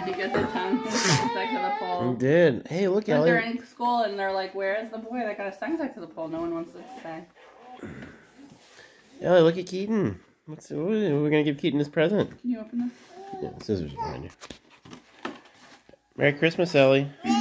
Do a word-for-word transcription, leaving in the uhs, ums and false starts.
Did you get the tongue stuck to the pole? I did. Hey, look, but Ellie. They're in school and they're like, where is the boy that got his tongue stuck to the pole? No one wants to say. Ellie, look at Keaton. What's, we're going to give Keaton his present. Can you open this? Yeah, scissors behind you. Merry Christmas, Ellie.